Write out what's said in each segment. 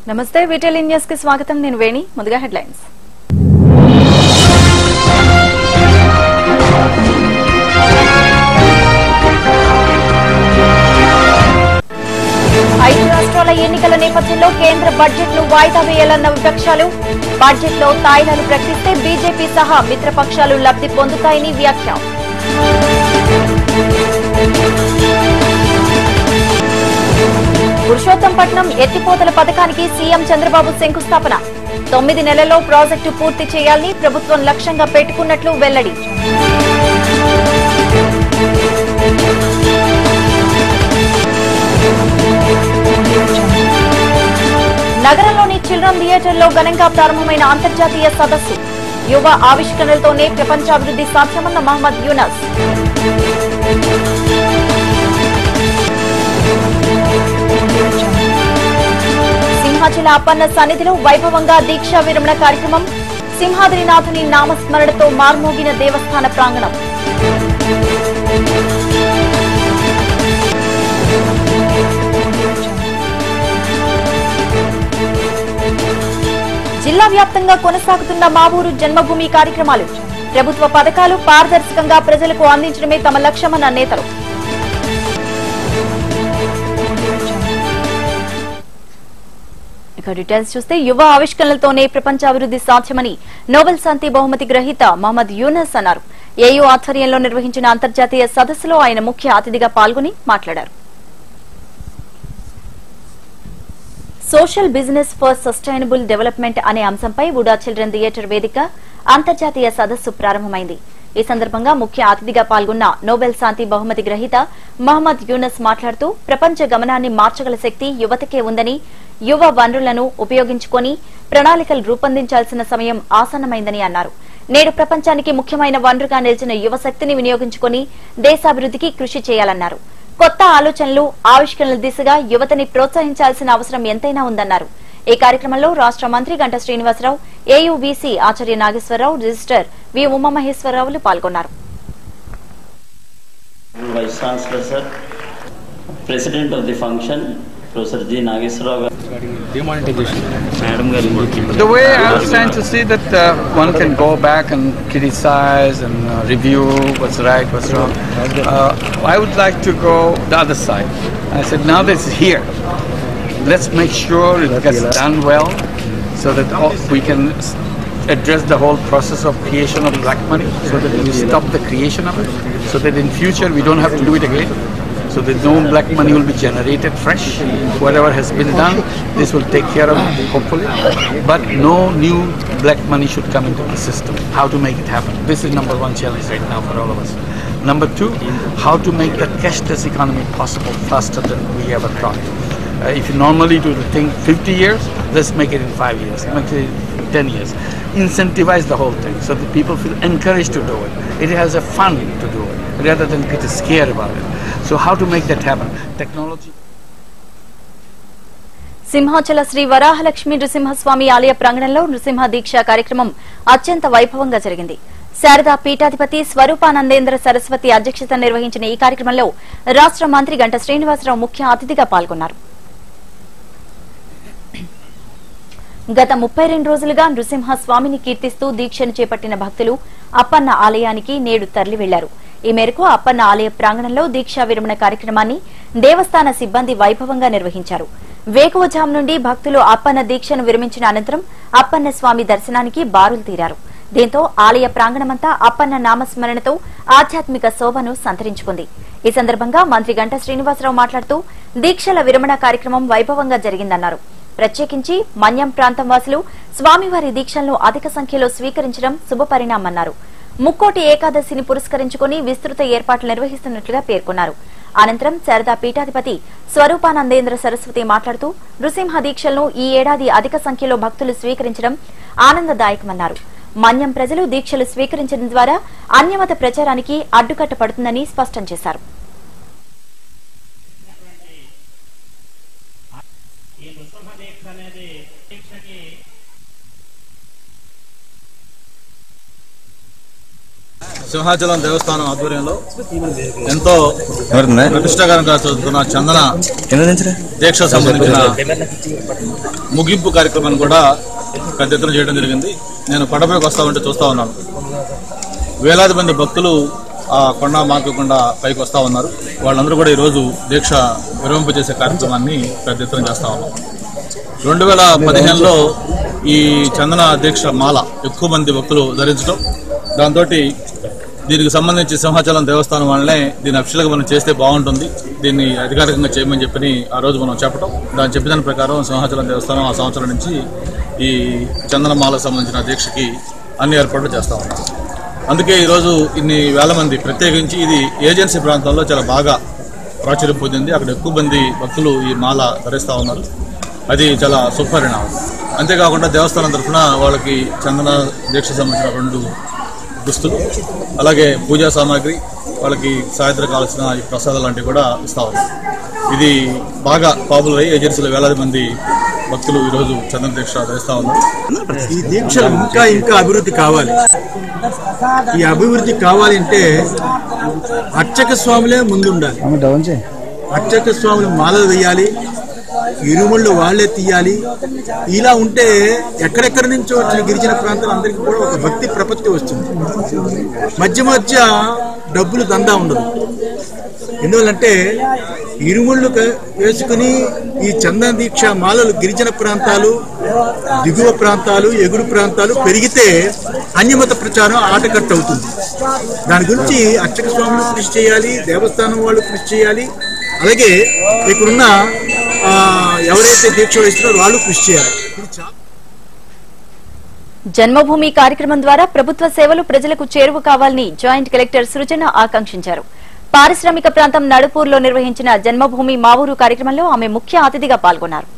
నమస్తే vital news కి స్వాగతం నేను వేణి ముందుగా హెడ్లైన్స్ ఐదు రాష్ట్రాల ఎన్నికల నేపథ్యంలో కేంద్ర బడ్జెట్ ను వాయిదా వేయాలన్న విపక్షాలు బడ్జెట్ లో తాయిలాలు ప్రకటిస్తే బీజేపీ సహా మిత్రపక్షాలు లబ్ధి పొందుతాయని వ్యాఖ్య పురుషోత్తంపట్నం ఎత్తిపోతల పథకానికి సీఎం చంద్రబాబు శంకుస్థాపన 9 నెలల్లో ప్రాజెక్టు పూర్తి చేయాలని ప్రభుత్వం లక్ష్యంగా పెట్టుకున్నట్లు వెల్లడి నగరంలోని చిల్డ్రన్ థియేటర్లో ఘనంగా ప్రారంభమైన అంతర్జాతీయ సదస్సు యువ ఆవిష్కరణలతోనే ప్రపంచాభివృద్ధి సాధ్యమన్న మహమ్మద్ యూనస్ సింహాచల అప్పన్న సన్నిధిలో వైభవంగా దీక్షా విరమణ కార్యక్రమం సింహాద్రినాథుని నామస్మరణతో మార్మోగిన దేవస్థాన ప్రాంగణం జిల్లా వ్యాప్తంగా కొనసాగుతున్న మా ఊరు జన్మభూమి కార్యక్రమాలు ప్రభుత్వ పథకాలు పారదర్శకంగా ప్రజలకు అందించడమే తమ లక్ష్యమన్న నేతలు డీటెయిల్స్ చూస్తే యువ ఆవిష్కరణలతోనే ప్రపంచాభివృద్ధి సాధ్యమని నోబెల్ శాంతి బహుమతి గ్రహీత మహమ్మద్ యూనస్ అన్నారు. ఏయూ ఆధ్వర్యంలో నిర్వహించిన అంతర్జాతీయ సదస్సులో ఆయన ముఖ్య అతిథిగా పాల్గొని మాట్లాడారు. Social business for sustainable development అనే అంశంపై వుడా చిల్డ్రన్ థియేటర్ వేదిక అంతర్జాతీయ సదస్సు ప్రారంభమైంది. ఈ సందర్భంగా ముఖ్య అతిథిగా పాల్గొన్న నోబెల్ శాంతి బహుమతి గ్రహీత మహమ్మద్ యూనస్ మాట్లాడుతూ ప్రపంచ గమనాన్ని మార్చగల శక్తి యువతకే ఉందని యువ వనరులను ఉపయోగించుకుని ప్రణాళికలు రూపొందించాల్సిన సమయం ఆసన్నమైందని అన్నారు. నేడు ప్రపంచానికి ముఖ్యమైన వనరుగా నిలిచిన యువశక్తిని వినియోగించుకుని దేశాభివృద్ధికి కృషి చేయాలన్నారు. కొత్త ఆలోచనలు ఆవిష్కరణల దిశగా యువతని ప్రోత్సహించాల్సిన అవసరం ఎంతైనా ఉందన్నారు. ఈ కార్యక్రమంలో రాష్ట్ర మంత్రి గంట శ్రీనివాసరావు, ఏయూవీసీ ఆచార్య నాగేశ్వరరావు, రిజిస్టర్ వి ఉమామహేశ్వరరావులు పాల్గొన్నారు. President of the function, Professor G. Nageswarrao. Demonetization. The way I was trying to see that one can go back and criticize and review what's right, what's wrong. I would like to go the other side. I said, now this is here. Let's make sure it gets done well so that we can address the whole process of creation of black money so that we stop the creation of it, so that in future we don't have to do it again. So that no black money will be generated fresh. Whatever has been done, this will take care of it, hopefully. But no new black money should come into the system. How to make it happen? This is number one challenge right now for all of us. Number two, how to make the cashless economy possible faster than we ever thought. If you normally do the thing 50 years, let's make it in 5 years, make it in 10 years. Incentivize the whole thing so that people feel encouraged to do it. It has a fun to do it rather than get scared about it. So how to make that happen? Technology. Simhachala Shri Varahalakshmi Nrusimha Swamy ఆలయ ప్రాంగణంలో నృసింహ దీక్ష కార్యక్రమం అత్యంత వైభవంగా జరిగింది. శారదా పీఠాధిపతి స్వరూపానందేంద్ర సరస్వతి అధ్యక్షతన నిర్వహించిన ఈ కార్యక్రమంలో రాష్ట్ర మంత్రి గంట శ్రీనివాసరావు ముఖ్య అతిథిగా పాల్గొన్నారు. గత 32 రోజులుగా నృసింహస్వామిని కీర్తిస్తూ దీక్షను చేపట్టిన భక్తులు అప్పన్న ఆలయానికి నేడు తరలి వెళ్లారు. ఈ మేరకు అప్పన్న ఆలయ ప్రాంగణంలో దీక్షా విరమణ కార్యక్రమాన్ని దేవస్థాన సిబ్బంది వైభవంగా నిర్వహించారు. వేకువజాము నుండి భక్తులు అప్పన్న దీక్షను విరమించిన అనంతరం అప్పన్న స్వామి దర్శనానికి బారులు తీరారు. దీంతో ఆలయ ప్రాంగణమంతా అప్పన్న నామస్మరణతో ఆధ్యాత్మిక శోభను సంతరించుకుంది. ఈ సందర్భంగా మంత్రి గంట శ్రీనివాసరావు మాట్లాడుతూ దీక్షల విరమణ కార్యక్రమం వైభవంగా జరిగిందన్నారు. ప్రత్యేకించి మన్యం ప్రాంతం వాసులు స్వామివారి దీక్షలను అధిక సంఖ్యలో స్వీకరించడం శుభపరిణామన్నారు. ముక్కోటి ఏకాదశిని పురస్కరించుకుని విస్తృత ఏర్పాట్లు నిర్వహిస్తున్నట్లుగా పేర్కొన్నారు. అనంతరం శారదా పీఠాధిపతి స్వరూపానందేంద్ర సరస్వతి మాట్లాడుతూ నృసింహ దీక్షలను ఈ ఏడాది అధిక సంఖ్యలో భక్తులు స్వీకరించడం ఆనందదాయకమన్నారు. మన్యం ప్రజలు దీక్షలు స్వీకరించడం ద్వారా అన్యమత ప్రచారానికి అడ్డుకట్ట పడుతుందని స్పష్టం చేశారు. సింహాచలం దేవస్థానం ఆధ్వర్యంలో ఎంతో ప్రతిష్టాకరంగా చదువుతున్న చందన దీక్ష సంబంధించిన ముగింపు కార్యక్రమాన్ని కూడా పెద్ద ఎత్తున చేయడం జరిగింది. నేను కొండపైకి వస్తా ఉంటే చూస్తా ఉన్నాను. వేలాది మంది భక్తులు ఆ కొండ మాకకుండా పైకి వస్తా ఉన్నారు. వాళ్ళందరూ కూడా ఈరోజు దీక్ష విరమింపజేసే కార్యక్రమాన్ని పెద్ద ఎత్తున చేస్తా ఉన్నాం. 2015లో ఈ చందన దీక్ష మాల ఎక్కువ మంది భక్తులు ధరించడం, దాంతో దీనికి సంబంధించి సింహాచలం దేవస్థానం వాళ్ళనే దీన్ని అఫీషియల్గా మనం చేస్తే బాగుంటుంది, దీన్ని అధికారికంగా చేయమని చెప్పి ఆ రోజు మనం చెప్పడం, దాని చెప్పిన దాని ప్రకారం సింహాచలం దేవస్థానం ఆ సంవత్సరం నుంచి ఈ చందన మాలకు సంబంధించిన దీక్షకి అన్ని ఏర్పాట్లు చేస్తా ఉన్నాం. అందుకే ఈరోజు ఇన్ని వేల మంది, ప్రత్యేకించి ఇది ఏజెన్సీ ప్రాంతంలో చాలా బాగా ప్రాచుర్యం పొందింది. అక్కడ ఎక్కువ మంది భక్తులు ఈ మాల ధరిస్తూ ఉన్నారు. అది చాలా సుపరిణామం. అంతేకాకుండా దేవస్థానం తరఫున వాళ్ళకి చందన దీక్ష సంబంధించిన 2 దుస్తులు, అలాగే పూజా సామాగ్రి, వాళ్ళకి సాయంత్రం కావాల్సిన ఈ ప్రసాదాలు లాంటివి కూడా ఇస్తా ఉన్నారు. ఇది బాగా పాపులర్ అయ్యి ఏజెన్సీలో వేలాది మంది భక్తులు ఈరోజు చందన దీక్ష ధరిస్తా ఉన్నారు. ఈ దీక్షలు ఇంకా ఇంకా అభివృద్ధి కావాలి. ఈ అభివృద్ధి కావాలి అంటే అర్చక స్వాములే ముందుండాలి. అర్చక స్వాములు మాలలు వేయాలి, ఇరుముళ్ళు వాళ్లే తీయాలి. ఇలా ఉంటే ఎక్కడెక్కడి నుంచో వచ్చిన గిరిజన ప్రాంతాలందరికీ కూడా ఒక భక్తి ప్రపత్తి వస్తుంది. మధ్య మధ్య డబ్బులు దందా ఉండదు. ఎందువల్లంటే ఇరుముళ్ళు వేసుకుని ఈ చందన దీక్ష మాలలు గిరిజన ప్రాంతాలు, దిగువ ప్రాంతాలు, ఎగుడు ప్రాంతాలు పెరిగితే అన్యమత ప్రచారం ఆటకట్టు అవుతుంది. దాని గురించి అర్చక స్వాములు కృషి చేయాలి, దేవస్థానం వాళ్ళు కృషి చేయాలి, అలాగే ఇక్కడున్న ఎవరైతే దీక్ష వహిస్తున్నారో వాళ్ళు కృషి చేయాలి. జన్మభూమి కార్యక్రమం ద్వారా ప్రభుత్వ సేవలు ప్రజలకు చేరువ కావాలని జాయింట్ కలెక్టర్ సృజన ఆకాంక్షించారు. పారిశ్రామిక ప్రాంతం నడుపూర్లో నిర్వహించిన జన్మభూమి మా ఊరు కార్యక్రమంలో ఆమె ముఖ్య అతిథిగా పాల్గొన్నారు.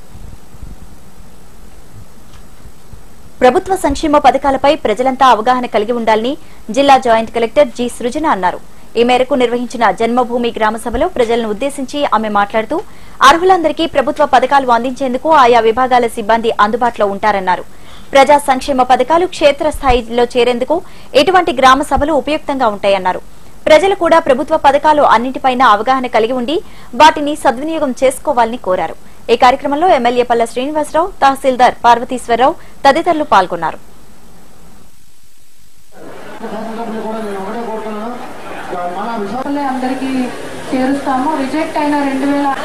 ప్రభుత్వ సంక్షేమ పథకాలపై ప్రజలంతా అవగాహన కలిగి ఉండాలని జిల్లా జాయింట్ కలెక్టర్ జి సృజన అన్నారు. ఈ మేరకు నిర్వహించిన జన్మభూమి గ్రామ సభలో ప్రజలను ఉద్దేశించి ఆమె మాట్లాడుతూ అర్హులందరికీ ప్రభుత్వ పథకాలు అందించేందుకు ఆయా విభాగాల సిబ్బంది అందుబాటులో ఉంటారన్నారు. ప్రజా సంక్షేమ పథకాలు క్షేత్రస్థాయిలో చేరేందుకు ఇటువంటి గ్రామ సభలు ఉపయుక్తంగా ఉంటాయన్నారు. ప్రజలు కూడా ప్రభుత్వ పథకాలు అన్నింటిపైన అవగాహన కలిగి ఉండి వాటిని సద్వినియోగం చేసుకోవాలని కోరారు. ఈ కార్యక్రమంలో ఎమ్మెల్యే పల్ల శ్రీనివాసరావు, తహసీల్దార్ పార్వతీశ్వరరావు తదితరులు పాల్గొన్నారు. అందరికీ చేరుస్తాము. రిజెక్ట్ అయిన 2000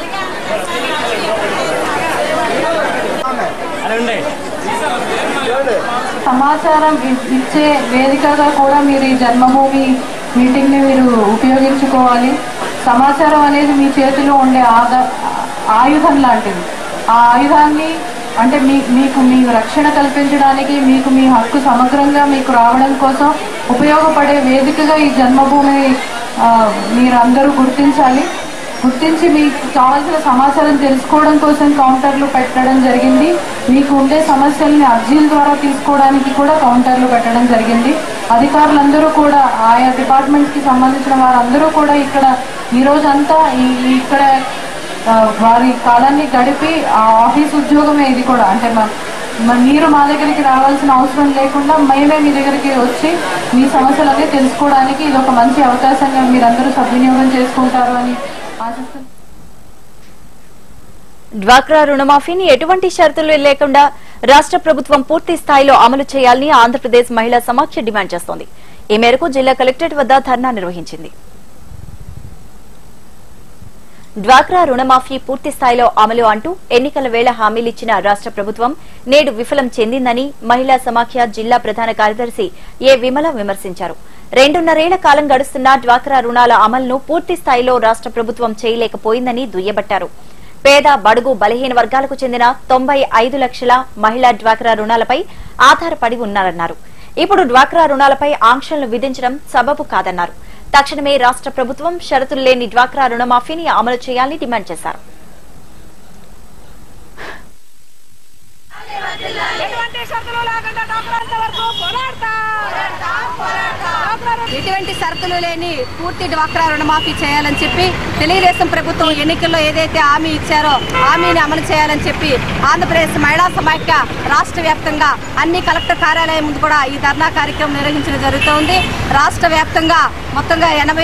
సమాచారం ఇచ్చే వేదికగా కూడా మీరు ఈ జన్మభూమి మీటింగ్ ని మీరు ఉపయోగించుకోవాలి. సమాచారం అనేది మీ చేతిలో ఉండే ఆయుధం లాంటిది. ఆ ఆయుధాన్ని అంటే మీకు మీ రక్షణ కల్పించడానికి, మీకు మీ హక్కు సమగ్రంగా మీకు రావడం కోసం ఉపయోగపడే వేదికగా ఈ జన్మభూమి మీరందరూ గుర్తించి మీకు కావాల్సిన సమాచారం తెలుసుకోవడం కోసం కౌంటర్లు పెట్టడం జరిగింది. మీకు ఉండే సమస్యల్ని అర్జీల ద్వారా తీసుకోవడానికి కూడా కౌంటర్లు పెట్టడం జరిగింది. అధికారులందరూ కూడా ఆయా డిపార్ట్మెంట్స్ కి సంబంధించిన వారందరూ కూడా ఇక్కడ ఈ రోజంతా ఇక్కడ వారి కాలాన్ని గడిపి ఆ ఆఫీస్ ఉద్యోగమే ఇది కూడా. అంటే మీరు మా దగ్గరికి రావాల్సిన అవసరం లేకుండా మేమే మీ దగ్గరికి వచ్చి మీ సమస్యలన్నీ తెలుసుకోవడానికి ఇది ఒక మంచి అవకాశంగా మీరందరూ సద్వినియోగం చేసుకుంటారు అని ఆశిస్తున్నాను. డ్వాక్రా రుణమాఫీని ఎటువంటి షరతులు లేకుండా రాష్ట్ర ప్రభుత్వం పూర్తి స్థాయిలో అమలు చేయాలని ఆంధ్రప్రదేశ్ మహిళా సమాఖ్య డిమాండ్ చేస్తోంది. ఈ మేరకు జిల్లా కలెక్టరేట్ వద్ద ధర్నా నిర్వహించింది. డ్వాక్రా రుణమాఫీ పూర్తి స్థాయిలో అమలు అంటూ ఎన్నికల వేళ హామీలిచ్చిన రాష్ట్ర ప్రభుత్వం నేడు విఫలం చెందిందని మహిళా సమాఖ్య జిల్లా ప్రధాన కార్యదర్శి ఏ విమల విమర్శించారు. 2.5 ఏళ్ల కాలం గడుస్తున్న డ్వాక్రా రుణాల అమలును పూర్తి స్థాయిలో రాష్ట్ర ప్రభుత్వం చేయలేకపోయిందని దుయ్యబట్టారు. పేద, బడుగు, బలహీన వర్గాలకు చెందిన 95 లక్షల మహిళా డ్వాక్రా రుణాలపై ఆధారపడి ఉన్నారన్నారు. ఇప్పుడు డ్వాక్రా రుణాలపై ఆంక్షలను విధించడం సబబు కాదన్నారు. తక్షణమే రాష్ట్ర ప్రభుత్వం షరతులు లేని డ్వాక్రా రుణమాఫీని అమలు చేయాలని డిమాండ్ చేశారు. ఎటువంటి షరతులు లేకుండా డాక్టర్ల వరకు పోరాడతాం. ఎటువంటి షరతులు లేని పూర్తి డ్వాక్రా రుణమాఫీ చేయాలని చెప్పి తెలుగుదేశం ప్రభుత్వం ఎన్నికల్లో ఏదైతే హామీ ఇచ్చారో హామీని అమలు చేయాలని చెప్పి ఆంధ్రప్రదేశ్ మహిళా సమాఖ్య రాష్ట్ర వ్యాప్తంగా అన్ని కలెక్టర్ కార్యాలయం ముందు కూడా ఈ ధర్నా కార్యక్రమం నిర్వహించడం జరుగుతోంది. రాష్ట్ర వ్యాప్తంగా మొత్తంగా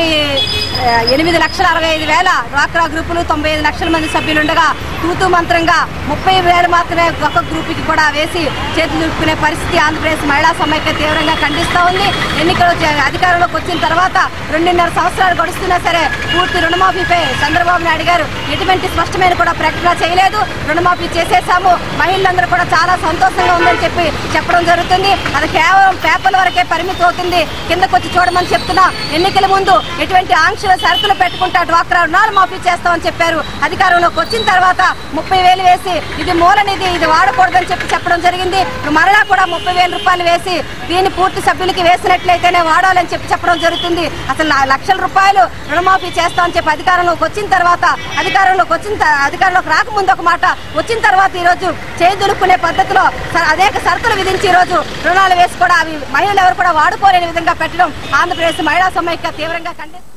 8,65,000 డ్వాక్రా గ్రూపులు 95 లక్షల మంది సభ్యులుండగా తూతూ మంత్రంగా 30,000 మాత్రమే ఒక్క గ్రూపుకి కూడా వేసి చేతులు దులుపుకునే పరిస్థితి ఆంధ్రప్రదేశ్ మహిళా సమైక్య తీవ్రంగా ఖండిస్తూ ఉంది. ఎన్నికలు అధికారంలోకి వచ్చిన తర్వాత 2.5 సంవత్సరాలు గడుస్తున్నా సరే పూర్తి రుణమాఫీపై చంద్రబాబు నాయుడు గారు ఎటువంటి స్పష్టమైన కూడా ప్రకటన చేయలేదు. రుణమాఫీ చేసేసాము, మహిళలందరూ కూడా చాలా సంతోషంగా ఉందని చెప్పడం జరుగుతుంది. అది కేవలం పేపర్ల వరకే పరిమితం అవుతుంది. కిందకు వచ్చి చూడమని చెప్తున్నా. ఎన్నికల ముందు ఎటువంటి ఆంక్షల షరతులు పెట్టుకుంటా డ్వాక్రా రుణాలు మాఫీ చేస్తామని చెప్పారు. అధికారంలోకి వచ్చిన తర్వాత 30,000 వేసి ఇది మూలనిధి, ఇది వాడకూడదని చెప్పడం జరిగింది. మరలా కూడా 30,000 రూపాయలు వేసి దీన్ని పూర్తి సభ్యులకి వేసినట్లయితేనే వాడాలని చెప్పడం జరుగుతుంది. అసలు లక్షల రూపాయలు రుణమాఫీ చేస్తామని చెప్పి అధికారంలోకి వచ్చిన తర్వాత అధికారంలోకి రాకముందు ఒక మాట, వచ్చిన తర్వాత ఈరోజు చేదులుకునే పద్ధతిలో అనేక షరతులు విధించి ఈరోజు రుణాలు వేసి కూడా అవి మహిళలు ఎవరు కూడా వాడుకోలేని విధంగా పెట్టడం ఆంధ్రప్రదేశ్ మహిళా సమైక్య తీవ్రంగా ఖండిస్తుంది.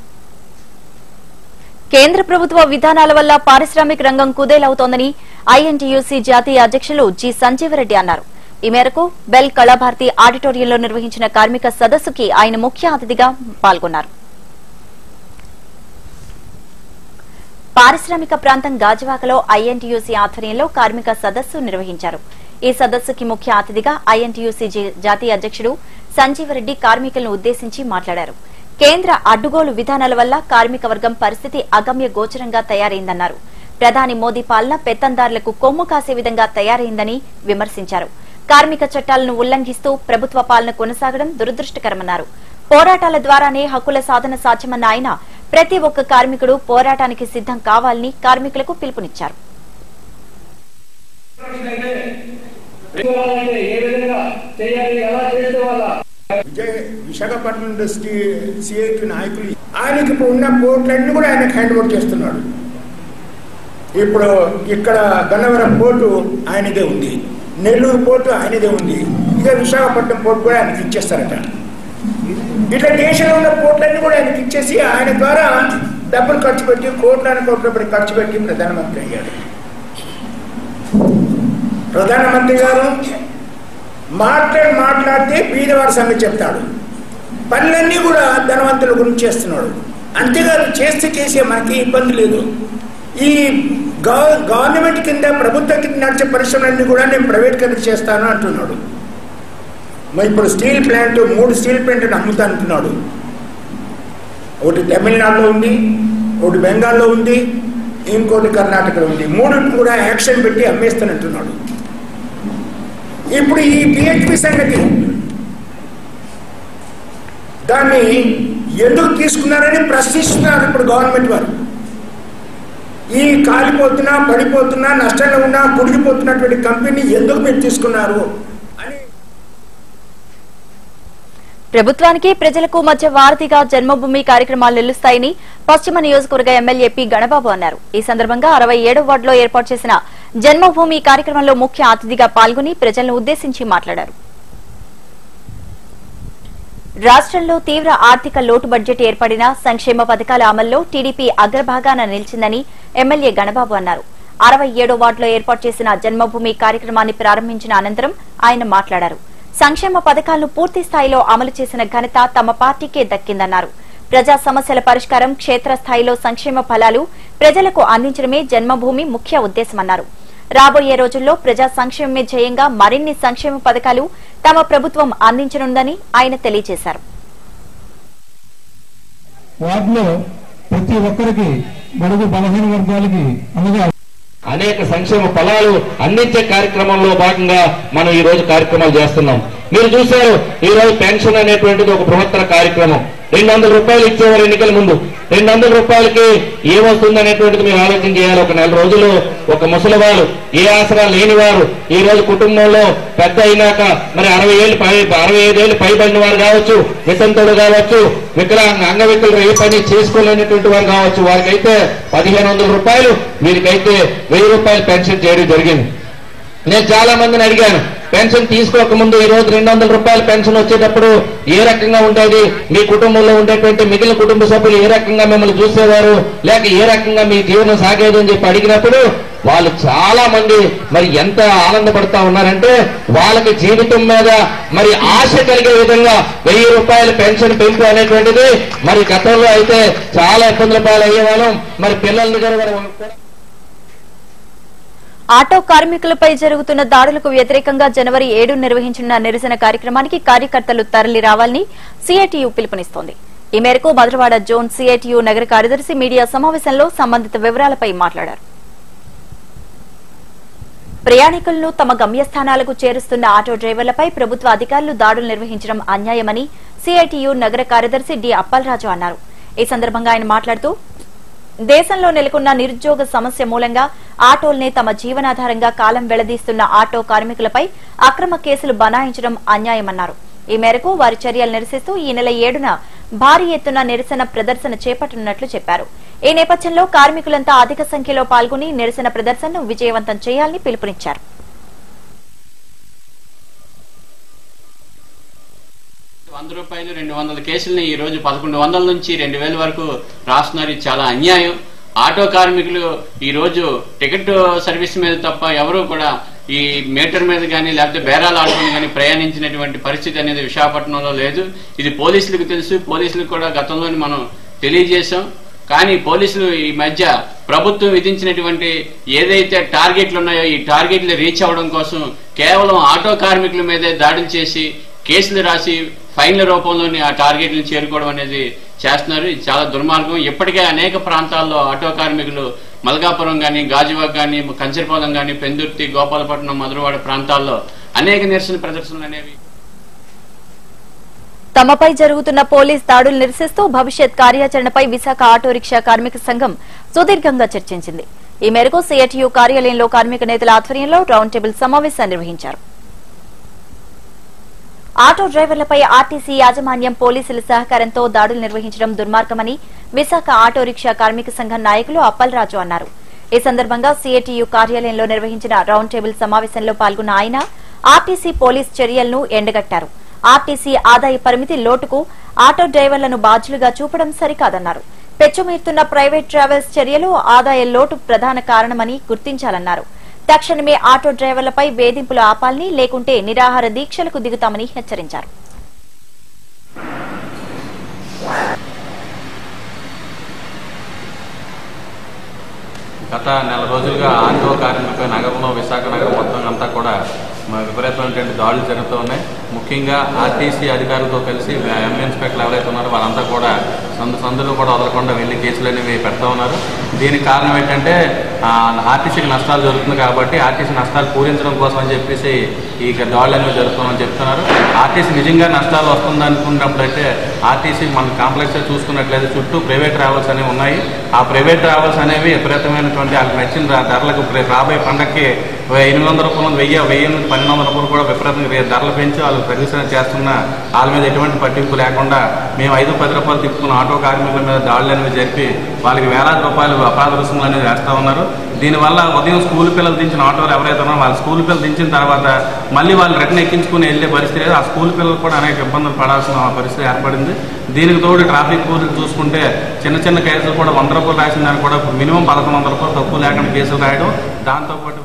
కేంద్ర ప్రభుత్వ విధానాల వల్ల పారిశ్రామిక రంగం కుదేలవుతోందని ఐఎన్టీయూసీ జాతీయ అధ్యక్షులు జి సంజీవరెడ్డి అన్నారు. ఈ మేరకు బెల్ కళాభారతి ఆడిటోరియంలో నిర్వహించిన కార్మిక సదస్సుకి ఆయన ముఖ్య అతిథిగా పాల్గొన్నారు. పారిశ్రామిక ప్రాంతం గాజువాకలో ఐఎన్టీయూసీ ఆధ్వర్యంలో కార్మిక సదస్సు నిర్వహించారు. ఈ సదస్సుకి ముఖ్య అతిథిగా ఐఎన్టీయూసీ జాతీయ అధ్యక్షుడు సంజీవరెడ్డి కార్మికులను ఉద్దేశించి మాట్లాడారు. కేంద్ర అడ్డుగోలు విధానాల వల్ల కార్మిక వర్గం పరిస్థితి అగమ్య గోచరంగా తయారైందన్నారు. ప్రధాని మోదీ పాలన పెత్తందారులకు కొమ్ము కాసే విధంగా తయారైందని విమర్శించారు. కార్మిక చట్టాలను ఉల్లంఘిస్తూ ప్రభుత్వ పాలన కొనసాగడం దురదృష్టకరమన్నారు. పోరాటాల ద్వారానే హక్కుల సాధన సాధ్యమన్న ఆయన ప్రతి ఒక్క కార్మికుడు పోరాటానికి సిద్దం కావాలని కార్మికులకు పిలుపునిచ్చారు. విశాఖపట్నం సిఐటి నాయకులు ఆయనకి ఇప్పుడు ఉన్న పోర్టులన్నీ కూడా ఆయనకు హ్యాండ్ ఓవర్ చేస్తున్నాడు. ఇప్పుడు ఇక్కడ గన్నవరం పోర్టు ఆయనదే ఉంది, నెల్లూరు పోర్టు ఆయనదే ఉంది, ఇక విశాఖపట్నం పోర్టు కూడా ఆయనకి ఇచ్చేస్తారట. ఇట్లా దేశంలో ఉన్న పోర్టులన్నీ కూడా ఆయనకి ఇచ్చేసి ఆయన ద్వారా డబ్బులు ఖర్చు పెట్టి కోట్ల ఖర్చు పెట్టి ప్రధానమంత్రి అయ్యాడు. ప్రధానమంత్రి గారు మాట్లాడితే బీదవారి సంగతి చెప్తాడు, పనులన్నీ కూడా ధనవంతుల గురించి చేస్తున్నాడు. అంతేకాదు చేసే మనకి ఇబ్బంది లేదు. ఈ గవర్నమెంట్ కింద ప్రభుత్వం కింద నడిచే పరిశ్రమలన్నీ కూడా నేను ప్రైవేటీకరణ చేస్తాను అంటున్నాడు. మరి ఇప్పుడు స్టీల్ ప్లాంట్ 3 స్టీల్ ప్లాంట్ని అమ్ముతా అంటున్నాడు. ఒకటి తమిళనాడులో ఉంది, ఒకటి బెంగాల్లో ఉంది, ఇంకోటి కర్ణాటకలో ఉంది. 3 కూడా యాక్షన్ పెట్టి అమ్మేస్తానంటున్నాడు. ఇప్పుడు ఈ పిహెచ్పి సంగతి దాన్ని ఎందుకు తీసుకున్నారని ప్రశ్నిస్తున్నారు ఇప్పుడు గవర్నమెంట్ వారు. ఈ కాలిపోతున్నా పడిపోతున్నా నష్టంలో ఉన్నా కుడిగిపోతున్నటువంటి కంపెనీ ఎందుకు మీరు తీసుకున్నారు అని. ప్రభుత్వానికి ప్రజలకు మధ్య వారధిగా జన్మభూమి కార్యక్రమాలు నిలుస్తాయని పశ్చిమ నియోజకవర్గ ఎమ్మెల్యే పి గణబాబు అన్నారు. ఈ సందర్భంగా 67వ వార్డులో ఏర్పాటు చేసిన జన్మభూమి కార్యక్రమంలో ముఖ్య అతిథిగా పాల్గొని ప్రజలను ఉద్దేశించి మాట్లాడారు. రాష్ట్రంలో తీవ్ర ఆర్థిక లోటు బడ్జెట్ ఏర్పడినా సంక్షేమ పథకాల అమల్లో టీడీపీ అగ్రభాగాన నిలిచిందని ఎమ్మెల్యే గణబాబు అన్నారు. 67వ వార్డులో ఏర్పాటు చేసిన జన్మభూమి కార్యక్రమాన్ని ప్రారంభించిన అనంతరం ఆయన మాట్లాడారు. సంక్షేమ పథకాలను పూర్తి స్థాయిలో అమలు చేసిన ఘనత తమ పార్టీకే దక్కిందన్నారు. ప్రజా సమస్యల పరిష్కారం, క్షేత్రస్థాయిలో సంక్షేమ ఫలాలు ప్రజలకు అందించడమే జన్మభూమి ముఖ్య ఉద్దేశమన్నారు. రాబోయే రోజుల్లో ప్రజా సంక్షేమమే ధ్యేయంగా మరిన్ని సంక్షేమ పథకాలు తమ ప్రభుత్వం అందించనుందని ఆయన తెలియజేశారు. వార్డులో ప్రతి ఒక్కరికి బడుగు బలహీన వర్గాలకి అనేక సంక్షేమ ఫలాలు అందించే కార్యక్రమంలో భాగంగా మనం ఈ రోజు కార్యక్రమాలు చేస్తున్నాం. మీరు చూశారు, ఈ రోజు పెన్షన్ అనేటువంటిది ఒక బృహత్తర కార్యక్రమం. 200 రూపాయలు ఇచ్చేవారు ఎన్నికల ముందు. 200 రూపాయలకి ఏమొస్తుంది అనేటువంటిది మీరు ఆలోచన చేయాలి. ఒక 4 రోజులు ఒక ముసలివారు, ఏ ఆసరా లేని వారు, ఈ రోజు కుటుంబంలో పెద్ద అయినాక మరి 65 ఏళ్ళు పైబడిన వారు కావచ్చు, వితంతుడు కావచ్చు, అంగవికలు ఏ పని చేసుకోలేనటువంటి వారు కావచ్చు, వారికైతే 1500 రూపాయలు, వీరికైతే 1000 రూపాయలు పెన్షన్ చేయడం జరిగింది. నేను చాలా మందిని అడిగాను, పెన్షన్ తీసుకోకముందు ఈ రోజు 200 రూపాయల పెన్షన్ వచ్చేటప్పుడు ఏ రకంగా ఉండేది, మీ కుటుంబంలో ఉండేటువంటి మిగిలిన కుటుంబ సభ్యులు ఏ రకంగా మిమ్మల్ని చూసేవారు, లేక ఏ రకంగా మీ జీవనం సాగేది అని చెప్పి అడిగినప్పుడు వాళ్ళు చాలా మంది మరి ఎంత ఆనందపడతా ఉన్నారంటే వాళ్ళకి జీవితం మీద మరి ఆశ కలిగే విధంగా 1000 రూపాయల పెన్షన్ పెంపు అనేటువంటిది మరి గతంలో అయితే చాలా ఇబ్బందుల పాలయ్యేవాళ్ళం. మరి పిల్లల దగ్గర ఆటో కార్మికులపై జరుగుతున్న దాడులకు వ్యతిరేకంగా జనవరి 7 నిర్వహించిన నిరసన కార్యక్రమానికి కార్యకర్తలు తరలి రావాలని సిఐటియు పిలుపునిస్తోంది. ఈ మేరకు మధురవాడ జోన్ సిఐటియు నగర కార్యదర్శి మీడియా సమావేశంలో సంబంధిత వివరాలపై మాట్లాడారు. ప్రయాణికులను తమ గమ్యస్థానాలకు చేరుస్తున్న ఆటో డ్రైవర్లపై ప్రభుత్వ అధికారులు దాడులు నిర్వహించడం అన్యాయమని సిఐటియు నగర కార్యదర్శి డి అప్పలరాజు అన్నారు. ఈ సందర్భంగా ఆయన మాట్లాడుతూ దేశంలో నెలకొన్న నిరుద్యోగ సమస్య మూలంగా ఆటోల్నే తమ జీవనాధారంగా కాలం వెళ్లదీస్తున్న ఆటో కార్మికులపై అక్రమ కేసులు బనాయించడం అన్యాయమన్నారు. ఈ మేరకు వారి చర్యలు నిరసిస్తూ ఈ నెల 7న భారీ ఎత్తున నిరసన ప్రదర్శన చేపట్టనున్నట్లు చెప్పారు. ఈ నేపథ్యంలో కార్మికులంతా అధిక సంఖ్యలో పాల్గొని నిరసన ప్రదర్శనను విజయవంతం చేయాలని పిలుపునిచ్చారు. 100 రూపాయలు 200 కేసుల్ని ఈ రోజు 1100 నుంచి 2000 వరకు రాస్తున్నారు. ఇది చాలా అన్యాయం. ఆటో కార్మికులు ఈ రోజు టికెట్ సర్వీస్ మీద తప్ప ఎవరు కూడా ఈ మీటర్ మీద కానీ లేకపోతే బేరాలు ఆడుకుని కానీ ప్రయాణించినటువంటి పరిస్థితి అనేది విశాఖపట్నంలో లేదు. ఇది పోలీసులకు తెలుసు, పోలీసులకు కూడా గతంలోని మనం తెలియజేశాం. కానీ పోలీసులు ఈ మధ్య ప్రభుత్వం విధించినటువంటి ఏదైతే టార్గెట్లు ఉన్నాయో ఈ టార్గెట్లు రీచ్ అవ్వడం కోసం కేవలం ఆటో కార్మికుల మీదే దాడులు చేసి కేసులు రాసి ఫైన్ల రూపంలోని ఆ టార్గెట్లను చేరుకోవడం అనేది చేస్తున్నారు. ఇది చాలా దుర్మార్గం. ఇప్పటికే అనేక ప్రాంతాల్లో ఆటో కార్మికులు మల్కాపురం కానీ, గాజువాక్ కానీ, కంచరపాలెం కానీ, పెందుర్తి, గోపాలపట్నం, మధురవాడ ప్రాంతాల్లో అనేక నిరసన ప్రదర్శనలు అనేవి. తమపై జరుగుతున్న పోలీస్ దాడులు నిరసిస్తూ భవిష్యత్ కార్యాచరణపై విశాఖ ఆటో రిక్షా కార్మిక సంఘం సుదీర్ఘంగా చర్చించింది. ఈ మేరకు సిఐటియు కార్యాలయంలో కార్మిక నేతల ఆధ్వర్యంలో రౌండ్ టేబుల్ సమావేశాన్ని నిర్వహించారు. ఆటో డ్రైవర్లపై ఆర్టీసీ యాజమాన్యం పోలీసుల సహకారంతో దాడులు నిర్వహించడం దుర్మార్గమని విశాఖ ఆటో రిక్షా కార్మిక సంఘం నాయకులు అప్పలరాజు అన్నారు. ఈ సందర్భంగా సిఐటియు కార్యాలయంలో నిర్వహించిన రౌండ్ టేబుల్ సమావేశంలో పాల్గొన్న ఆయన ఆర్టీసీ పోలీస్ చర్యలను ఎండగట్టారు. ఆర్టీసీ ఆదాయ పరిమితి లోటుకు ఆటో డ్రైవర్లను బాధ్యులుగా చూపడం సరికాదన్నారు. పెచ్చుమీరుతున్న ప్రైవేట్ ట్రావెల్స్ చర్యలు ఆదాయ లోటు ప్రధాన కారణమని గుర్తించాలన్నారు. తక్షణమే ఆటో డ్రైవర్లపై వేధింపులు ఆపాలని, లేకుంటే నిరాహార దీక్షలకు దిగుతామని హెచ్చరించారు. గత నెల రోజులుగా ఆటో కార్మికులపై నగరంలో విశాఖ నగరం మొత్తం అంతా కూడా విపరీతమైనటువంటి దాడులు జరుగుతూ ఉన్నాయి. ముఖ్యంగా ఆర్టీసీ అధికారులతో కలిసి ఎంఏ ఇన్స్పెక్టర్లు ఎవరైతే ఉన్నారో వాళ్ళంతా కూడా సందులు కూడా వదలకుండా వెళ్ళి కేసులు అనేవి పెడతా ఉన్నారు. దీనికి కారణం ఏంటంటే ఆర్టీసీకి నష్టాలు జరుగుతుంది కాబట్టి ఆర్టీసీ నష్టాలు పూరించడం కోసం అని చెప్పేసి ఈ దాడులు అనేవి జరుగుతుందని చెప్తున్నారు. ఆర్టీసీ నిజంగా నష్టాలు వస్తుంది అనుకున్నప్పుడు అయితే ఆర్టీసీ మన కాంప్లెక్స్ చూసుకున్నట్లయితే చుట్టూ ప్రైవేట్ ట్రావెల్స్ అనేవి ఉన్నాయి. ఆ ప్రైవేట్ ట్రావెల్స్ అనేవి విపరీతమైనటువంటి వాళ్ళకి నచ్చిన ధరలకు రాబోయే పండగకి 800 రూపాయలు 1000 నుంచి 1200 రూపాయలు కూడా విపరీతంగా ధరలు పెంచి వాళ్ళు సర్వీస్ చేస్తున్న వాళ్ళ మీద ఎటువంటి పట్టింపు లేకుండా మేము 5-10 రూపాయలు తిప్పుకున్న ఆటో కార్మికుల మీద దాడులు అనేవి జరిపి వాళ్ళకి వేలాది రూపాయలు అపరాధ రుసుములు అనేవి వేస్తూ ఉన్నారు. దీనివల్ల ఉదయం స్కూల్ పిల్లలు దించిన ఆటోలు ఎవరైతే ఉన్నారో వాళ్ళ స్కూల్ పిల్లలు దించిన తర్వాత మళ్ళీ వాళ్ళు రిటర్న్ ఎక్కించుకుని వెళ్ళే పరిస్థితి లేదు. ఆ స్కూల్ పిల్లలు కూడా అనేక ఇబ్బందులు పడాల్సిన పరిస్థితి ఏర్పడింది. దీనికి తోడు ట్రాఫిక్ పోలీసులు చూసుకుంటే చిన్న కేసులు కూడా 100 రూపాయలు రాసిన దానికి కూడా మినిమం 1100 రూపాయలు తక్కువ లేకుండా కేసులు రాయడం. దాంతోపాటు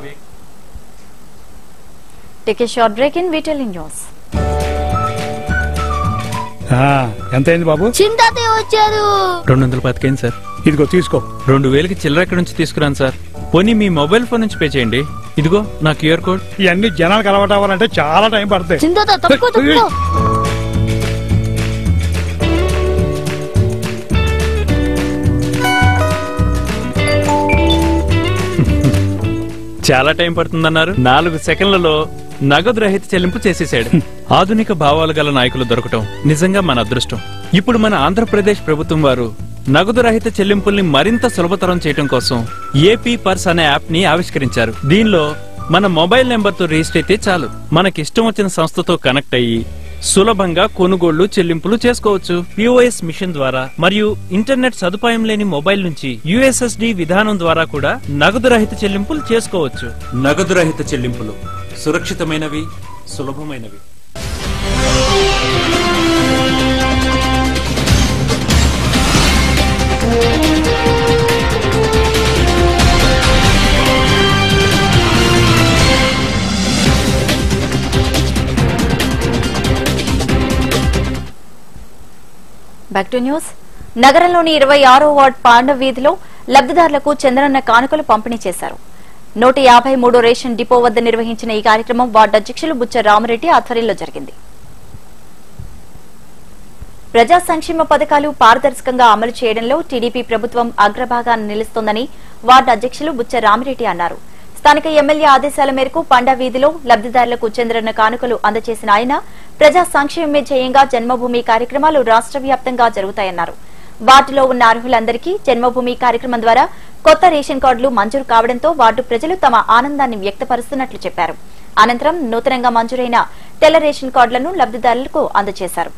ఎంతైంది బాబు? వచ్చారు 215 సార్. ఇదిగో తీసుకో. 2000కి చిల్లర ఎక్కడి నుంచి తీసుకురాను సార్. పోనీ మీ మొబైల్ ఫోన్ నుంచి పే చేయండి. ఇదిగో నా క్యూఆర్ కోడ్. ఇవన్నీ జనాలకు అలవాటు అవ్వాలంటే చాలా టైం పడుతుంది. చాలా టైం పడుతుందన్నారు. 4 సెకండ్లలో నగదు రహిత చెల్లింపు చేసేశాడు. ఆధునిక భావాలు గల నాయకులు దొరకటం నిజంగా మన అదృష్టం. ఇప్పుడు మన ఆంధ్రప్రదేశ్ ప్రభుత్వం వారు నగదు రహిత చెల్లింపుల్ని మరింత సులభతరం చేయడం కోసం ఏపీ పర్స్ అనే యాప్ ని ఆవిష్కరించారు. దీనిలో మన మొబైల్ నెంబర్ తో రిజిస్టర్ అయితే చాలు, మనకిష్టం వచ్చిన సంస్థతో కనెక్ట్ అయ్యి సులభంగా కొనుగోళ్లు చెల్లింపులు చేసుకోవచ్చు. పిఓఎస్ మిషన్ ద్వారా మరియు ఇంటర్నెట్ సదుపాయం లేని మొబైల్ నుంచి యుఎస్ఎస్డి విధానం ద్వారా కూడా నగదు రహిత చెల్లింపులు చేసుకోవచ్చు. నగదు రహిత చెల్లింపులు సురక్షితమైనవి, సులభమైనవి. Back to news. నగరంలోని 26వ వార్డు పాండవ వీధిలో లబ్దిదారులకు చంద్రన్న కానుకలు పంపిణీ చేశారు. 153 రేషన్ డిపో వద్ద నిర్వహించిన ఈ కార్యక్రమం వార్డు అధ్యక్షులు బుచ్చ రామరెడ్డి ఆధ్వర్యంలో జరిగింది. ప్రజా సంక్షేమ పథకాలు పారదర్శకంగా అమలు చేయడంలో టీడీపీ ప్రభుత్వం అగ్రభాగాన నిలుస్తోందని వార్డు అధ్యక్షులు బుచ్చ రామరెడ్డి అన్నారు. స్థానిక ఎమ్మెల్యే ఆదేశాల మేరకు పండా వీధిలో లబ్దిదారులకు చంద్రన్న కానుకలు అందజేసిన ఆయన ప్రజా సంక్షేమమే ధ్యేయంగా జన్మభూమి కార్యక్రమాలు రాష్ట్ర వ్యాప్తంగా జరుగుతాయన్నారు. వార్డులో ఉన్న అర్హులందరికీ జన్మభూమి కార్యక్రమం ద్వారా కొత్త రేషన్ కార్డులు మంజూరు కావడంతో వార్డు ప్రజలు తమ ఆనందాన్ని వ్యక్తపరుస్తున్నట్లు చెప్పారు. అనంతరం నూతనంగా మంజూరైన తెల్ల రేషన్ కార్డులను లబ్దిదారులకు అందజేశారు.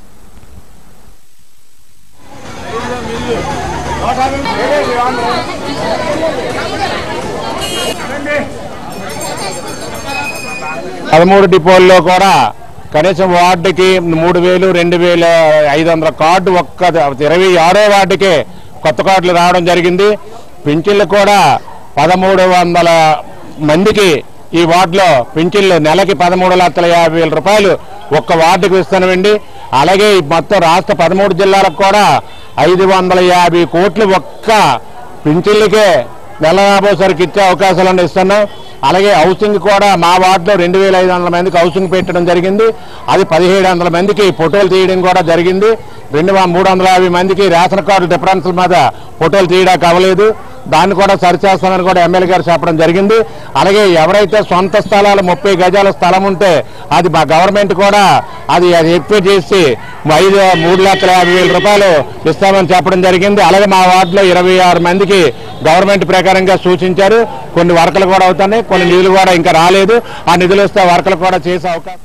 పదమూడు డిపోల్లో కూడా కనీసం వార్డుకి 3,000, 2,500 కార్డు ఒక్క 26వ వార్డుకే కొత్త కార్డులు రావడం జరిగింది. పింఛన్లు కూడా 1,300 మందికి ఈ వార్డులో పింఛన్లు నెలకి 13,50,000 రూపాయలు ఒక్క వార్డుకు ఇస్తానండి. అలాగే మొత్తం రాష్ట్ర 13 జిల్లాలకు కూడా 550 కోట్లు ఒక్క పింఛన్లకే నెల రాబోసరికి ఇచ్చే అవకాశాలను ఇస్తున్నాం. అలాగే హౌసింగ్ కూడా మా వార్డులో 2,500 మందికి హౌసింగ్ పెట్టడం జరిగింది. అది 1,700 మందికి ఫోటోలు తీయడం కూడా జరిగింది. 350 మందికి రేషన్ కార్డు డిఫరెన్స్ల మీద ఫోటోలు తీయడానికి అవ్వలేదు. దాన్ని కూడా సరిచేస్తామని కూడా ఎమ్మెల్యే గారు చెప్పడం జరిగింది. అలాగే ఎవరైతే సొంత స్థలాలు 30 గజాల స్థలం ఉంటే అది మా గవర్నమెంట్ కూడా అది ఎక్కువ చేసి 3,50,000 రూపాయలు ఇస్తామని చెప్పడం జరిగింది. అలాగే మా వార్డులో 26 మందికి గవర్నమెంట్ ప్రకారంగా సూచించారు. కొన్ని వర్కలు కూడా అవుతున్నాయి, కొన్ని నిధులు కూడా ఇంకా రాలేదు. ఆ నిధులు ఇస్తే వర్కలు కూడా చేసే అవకాశం.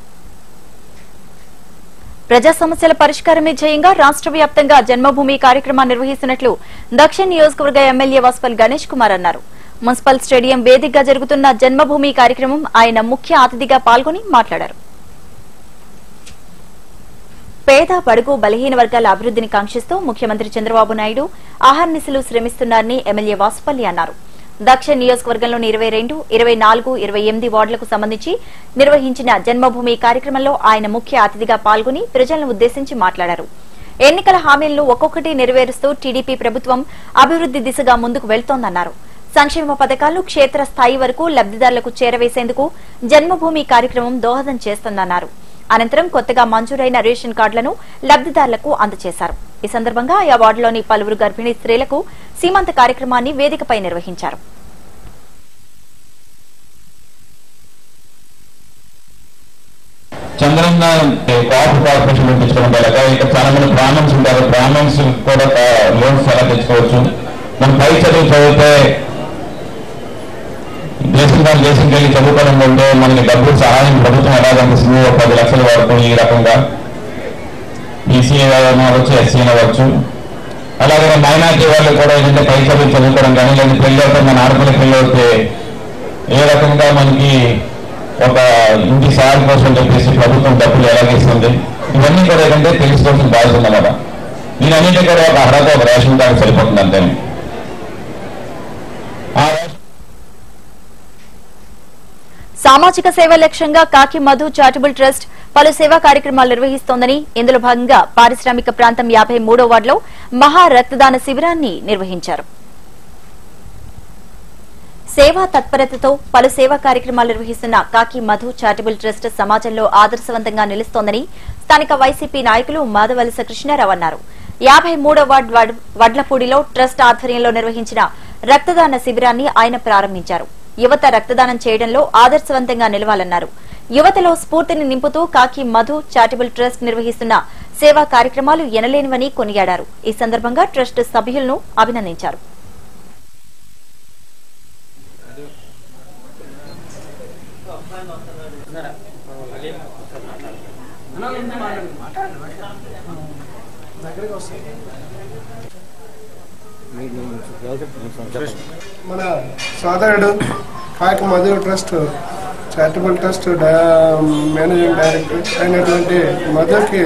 ప్రజా సమస్యల పరిష్కారమే ధ్యేయంగా రాష్ట్ర వ్యాప్తంగా జన్మభూమి కార్యక్రమాన్ని నిర్వహిస్తున్నట్లు దక్షిణ నియోజకవర్గ ఎమ్మెల్యే వాసుపల్లి గణేష్ కుమార్ అన్నారు. మున్సిపల్ స్టేడియం వేదికగా జరుగుతున్న జన్మభూమి కార్యక్రమం ఆయన ముఖ్య అతిథిగా పాల్గొని మాట్లాడారు. పేద బడుగు బలహీన వర్గాల అభివృద్ధిని కాంక్షిస్తూ ముఖ్యమంత్రి చంద్రబాబు నాయుడు అహర్నిశలు శ్రమిస్తున్నారని ఎమ్మెల్యే వాసుపల్లి అన్నారు. దక్షిణ నియోజకవర్గంలోని 22, 24, 28 వార్డులకు సంబంధించి నిర్వహించిన జన్మభూమి కార్యక్రమంలో ఆయన ముఖ్య అతిథిగా పాల్గొని ప్రజలను ఉద్దేశించి మాట్లాడారు. ఎన్నికల హామీలను ఒక్కొక్కటి నెరవేరుస్తూ టీడీపీ ప్రభుత్వం అభివృద్ది దిశగా ముందుకు వెళ్తోందన్నారు. సంక్షేమ పథకాలను క్షేత్రస్థాయి వరకు లబ్దిదారులకు చేరవేసేందుకు జన్మభూమి కార్యక్రమం దోహదం చేస్తోందన్నారు. అనంతరం కొత్తగా మంజూరైన రేషన్ కార్డులను లబ్దిదారులకు అందజేశారు. ఈ సందర్భంగా ఆయా వార్డులోని పలువురు గర్భిణీ స్త్రీలకు సీమంత కార్యక్రమాన్ని వేదికపై నిర్వహించారు. చంద్రన్న కార్పొరేషన్ తెచ్చుకోవడం వల్ల ఇక్కడ చాలా మంది బ్రాహ్మణ్స్ ఉంటారు. బ్రాహ్మణ్స్ కూడా లోన్స్ ఎలా తెచ్చుకోవచ్చు. మనం పై చదువు చదివితే దేశంకి వెళ్ళి చదువుకోవడం ఉంటే మనకి డబ్బులు సహాయం ప్రభుత్వం ఎలా కనిపిస్తుంది. 10 లక్షల వరకు ఈ రకంగా బీసీ అవ్వచ్చు, ఎస్సీ అవ్వచ్చు. అలాగే మైనార్టీ వాళ్ళు కూడా ఏంటంటే పై చదువు చదువుకోవడం కానీ లేదా పెళ్లి అవుతే మన ఆడపిల్ల పెళ్లి అవుతే ఏ రకంగా మనకి ఒక ఇంటి సాయం కోసం చెప్పేసి ప్రభుత్వం డబ్బులు ఎలాగిస్తుంది. ఇవన్నీ కూడా ఏంటంటే తెలుసుకోవాల్సిన బాధ్యత ఉన్నమాట. దీనన్నింటి కూడా ఒక అర్హత ఒక రేషన్ కార్డు సరిపోతుంది అంతే. సామాజిక సేవ లక్ష్యంగా కాకి మధు చారిటబుల్ ట్రస్ట్ పలు సేవా కార్యక్రమాలు నిర్వహిస్తోందని, ఇందులో భాగంగా పారిశ్రామిక ప్రాంతం 53వ వార్డులో మహా రక్తదాన శిబిరాన్ని నిర్వహించారు. సేవా తత్పరతతో పలు సేవా కార్యక్రమాలు నిర్వహిస్తున్న కాకి మధు చారిటబుల్ ట్రస్ట్ సమాజంలో ఆదర్శవంతంగా నిలుస్తోందని స్థానిక వైసీపీ నాయకులు మాధవలస కృష్ణారావు అన్నారు. 53వ వార్డు వడ్లపూడిలో ట్రస్ట్ ఆధ్వర్యంలో నిర్వహించిన రక్తదాన శిబిరాన్ని ఆయన ప్రారంభించారు. యువత రక్తదానం చేయడంలో ఆదర్శవంతంగా నిలవాలన్నారు. యువతలో స్ఫూర్తిని నింపుతూ కాకి మధు చారిటబుల్ ట్రస్ట్ నిర్వహిస్తున్న సేవా కార్యక్రమాలు ఎనలేనివని కొనియాడారు. ఈ సందర్భంగా ట్రస్ట్ సభ్యులను అభినందించారు. మన సోదరుడు Kaki Madhu trust charitable trust managing director అయినటువంటి మధుకి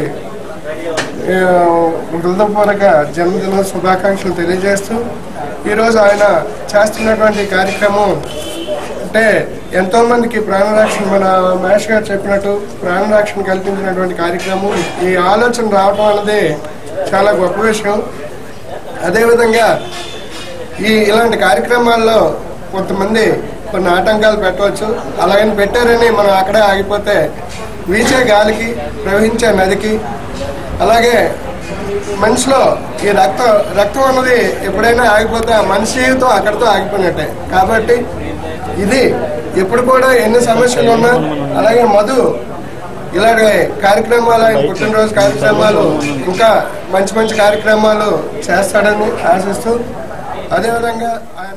హృదయపూర్వక జన్మదిన శుభాకాంక్షలు తెలియజేస్తూ ఈరోజు ఆయన చేస్తున్నటువంటి కార్యక్రమం అంటే ఎంతోమందికి ప్రాణరక్షణ మన మహేష్ గారు చెప్పినట్టు ప్రాణరక్షణ కల్పించినటువంటి కార్యక్రమం. ఈ ఆలోచన రావడం అన్నది చాలా గొప్ప విషయం. అదేవిధంగా ఇలాంటి కార్యక్రమాల్లో కొంతమంది కొన్ని ఆటంకాలు పెట్టవచ్చు. అలాగని పెట్టారని మనం అక్కడే ఆగిపోతే వీచే గాలికి ప్రవహించే నదికి అలాగే మనిషిలో ఈ రక్తం అన్నది ఎప్పుడైనా ఆగిపోతే ఆ మనిషి జీవితం అక్కడితో ఆగిపోయినట్టే. కాబట్టి ఇది ఎప్పుడు కూడా ఎన్ని సమస్యలు ఉన్నా అలాగే మధు ఇలాంటి కార్యక్రమాలు ఆయన పుట్టినరోజు కార్యక్రమాలు ఇంకా మంచి మంచి కార్యక్రమాలు చేస్తాడని ఆశిస్తూ అదేవిధంగా ఆయన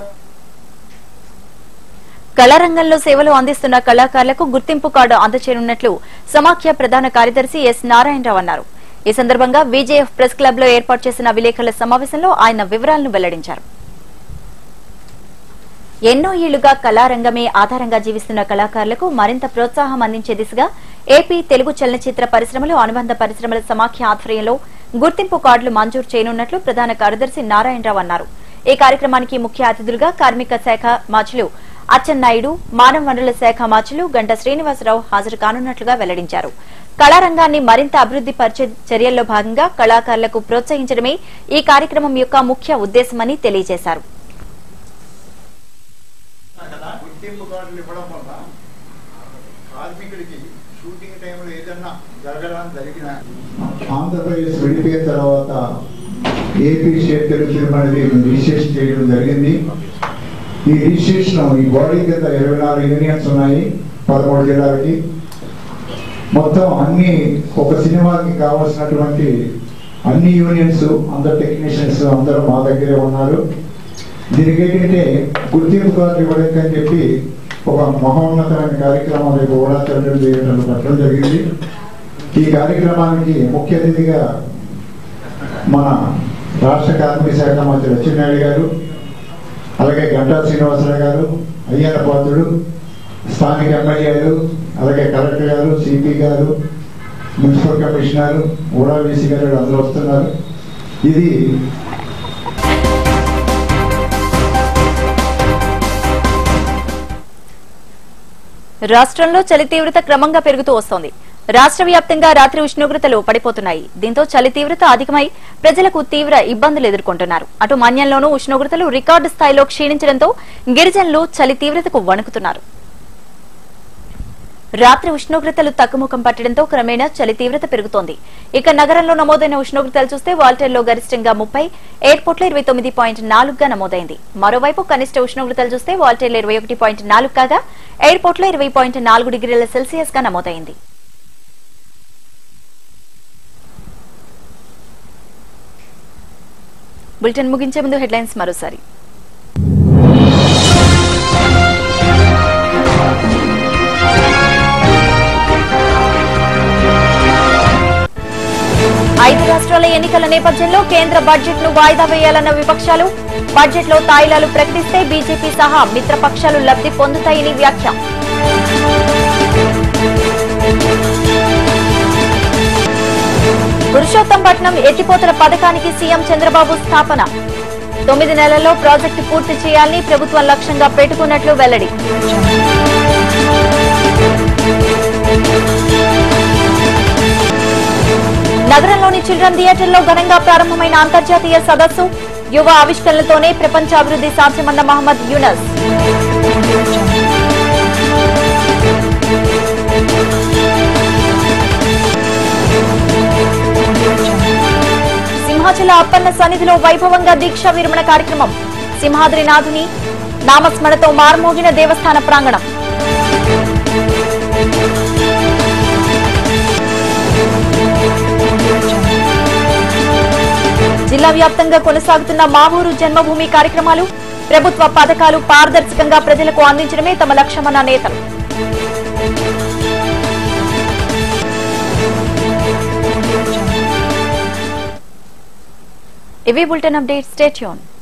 కళారంగంలో సేవలు అందిస్తున్న కళాకారులకు గుర్తింపు కార్డు అందజేయనున్నట్లు సమాఖ్య ప్రధాన కార్యదర్శి ఎస్ నారాయణరావు అన్నారు. ఈ సందర్భంగా విజేఎఫ్ ప్రెస్ క్లబ్ లో ఏర్పాటు చేసిన విలేకరుల సమావేశంలో ఆయన వివరాలను వెల్లడించారు. ఎన్నో ఏళ్లుగా కళారంగమే ఆధారంగా జీవిస్తున్న కళాకారులకు మరింత ప్రోత్సాహం అందించే దిశగా ఏపీ తెలుగు చలనచిత్ర పరిశ్రమలు అనుబంధ పరిశ్రమల సమాఖ్య ఆధ్వర్యంలో గుర్తింపు కార్డులు మంజూరు చేయనున్నట్లు ప్రధాన కార్యదర్శి నారాయణరావు అన్నారు. ఈ కార్యక్రమానికి ముఖ్య అతిథులుగా కార్మిక శాఖ మాచులు అచ్చెన్నాయుడు, మానవ వనరుల శాఖ మాచులు గంట శ్రీనివాసరావు హాజరు కానున్నట్లుగా వెల్లడించారు. కళారంగాన్ని మరింత అభివృద్ది పరిచే చర్యల్లో భాగంగా కళాకారులకు ప్రోత్సహించడమే ఈ కార్యక్రమం యొక్క ముఖ్య ఉద్దేశమని తెలియజేశారు. గుర్తింపు కార్డులు ఇవ్వడం వల్ల కార్మికుడికి షూటింగ్ టైంలో ఏదన్నా జరగడం జరిగిన ఆంధ్రప్రదేశ్ విడిపోయిన తర్వాత ఏపీ స్టేట్ తెలుగు ఫిల్మ్ అనేది రిజిస్ట్రేషన్ చేయడం జరిగింది. ఈ రిజిస్ట్రేషన్ ఈ బాడీ కింద 24 యూనియన్స్ ఉన్నాయి 13 జిల్లాలకి. మొత్తం అన్ని ఒక సినిమాకి కావాల్సినటువంటి అన్ని యూనియన్స్ అందరు టెక్నీషియన్స్ అందరూ మా దగ్గరే ఉన్నారు. దీనికి ఏంటంటే గుర్తింపు కార్డు ఇవ్వడానికి అని చెప్పి ఒక మహోన్నతమైన కార్యక్రమం రేపు కూడా పెట్టడం జరిగింది. ఈ కార్యక్రమానికి ముఖ్య అతిథిగా మన రాష్ట్ర కార్మిక శాఖ మంత్రి అచ్చెన్నాయుడు గారు, అలాగే గంటా శ్రీనివాసరావు గారు, అయ్యన్న పాత్రుడు, స్థానిక ఎమ్మెల్యేలు, అలాగే కలెక్టర్ గారు, సిపి గారు, మున్సిపల్ కమిషనర్, ఓడాబీసీ గారు అందరూ వస్తున్నారు. ఇది రాష్ట్రంలో చలి తీవ్రత క్రమంగా పెరుగుతూ వస్తోంది. రాష్ట్ర వ్యాప్తంగా రాత్రి ఉష్ణోగ్రతలు పడిపోతున్నాయి. దీంతో చలి తీవ్రత అధికమై ప్రజలకు తీవ్ర ఇబ్బందులు ఎదుర్కొంటున్నారు. అటు మన్యంలోనూ ఉష్ణోగ్రతలు రికార్డు స్థాయిలో క్షీణించడంతో గిరిజనులు చలి తీవ్రతకు వణుకుతున్నారు. రాత్రి ఉష్ణోగ్రతలు తగ్గుముఖం పట్టడంతో క్రమేణా చలి తీవ్రత పెరుగుతోంది. ఇక నగరంలో నమోదైన ఉష్ణోగ్రతలు చూస్తే వాల్టర్లో గరిష్టంగా 30, ఎయిర్పోర్ట్లో 29.4 గా నమోదైంది. మరోవైపు కనిష్ట ఉష్ణోగ్రతలు చూస్తే వాల్టర్లో 21.4 కాగా ఎయిర్పోర్ట్లో 20.4 డిగ్రీల సెల్సియస్ గా నమోదైంది. బులెటిన్ ముగించే ముందు హెడ్లైన్స్ మరోసారి. ఐదు రాష్ట్రాల ఎన్నికల నేపథ్యంలో కేంద్ర బడ్జెట్ ను వాయిదా వేయాలన్న విపక్షాలు. బడ్జెట్ లో తాయిలాలు ప్రకటిస్తే బీజేపీ సహా మిత్రపక్షాలు లబ్ధి పొందుతాయని వ్యాఖ్య. పురుషోత్తంపట్నం ఎత్తిపోతల పథకానికి సీఎం చంద్రబాబు స్థాపన. 9 నెలల్లో ప్రాజెక్టు పూర్తి చేయాలని ప్రభుత్వం లక్ష్యంగా పెట్టుకున్నట్లు వెల్లడి. నగరంలోని చిల్డ్రన్ థియేటర్లో ఘనంగా ప్రారంభమైన అంతర్జాతీయ సదస్సు. యువ ఆవిష్కరణలతోనే ప్రపంచ అభివృద్ధి సాధ్యమన్న మహమ్మద్ యూనస్. సింహాచల అప్పన్న సన్నిధిలో వైభవంగా దీక్షా విరమణ కార్యక్రమం. సింహాద్రినాథుని నామస్మరణతో మార్మోగిన దేవస్థాన ప్రాంగణం. జిల్లా వ్యాప్తంగా కొనసాగుతున్న మా ఊరు జన్మభూమి కార్యక్రమాలు. ప్రభుత్వ పథకాలు పారదర్శకంగా ప్రజలకు అందించడమే తమ లక్ష్యమన్న నేతలు. ఇవి బులెటిన్ అప్డేట్. Stay tune.